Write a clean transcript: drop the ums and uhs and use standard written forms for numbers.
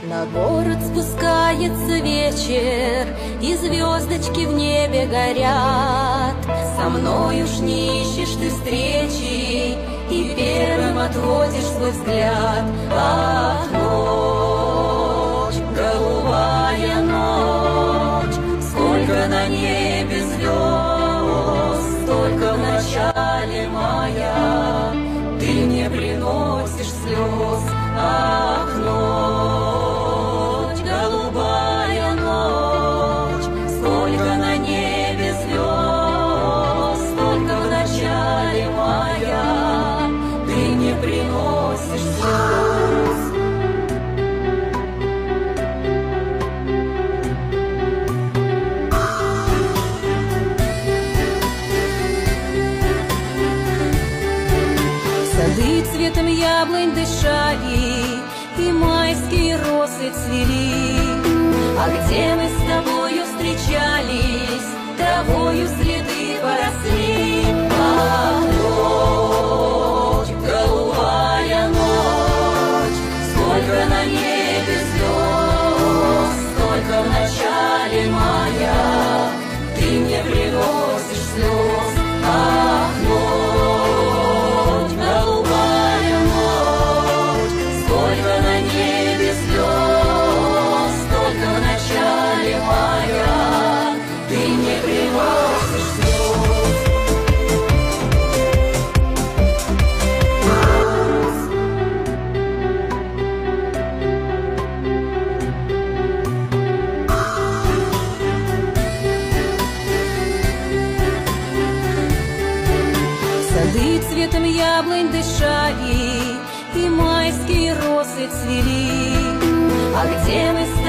На город спускается вечер, и звездочки в небе горят. Со мной уж не ищешь ты встречи, и первым отводишь свой взгляд. Ах, ночь, голубая ночь, сколько на небе звезд, столько в начале мая ты мне приносишь слез. Ах, ночь, голубая ночь, сколько на небе звезд, столько в начале мая ты мне приносишь слез. Сады цветом яблонь дышали, и майские розы цвели. А где мы с тобою встречались, травою следы поросли. Ах, ночь, голубая ночь, сколько на небе звезд, столько в начале мая ты мне приносишь слез. Ах, ночь, голубая ночь, сколько на небе звезд, столько в начале мая ты мне приносишь слез. Сады цветом яблонь дышали, и майские розы цвели. А где мы с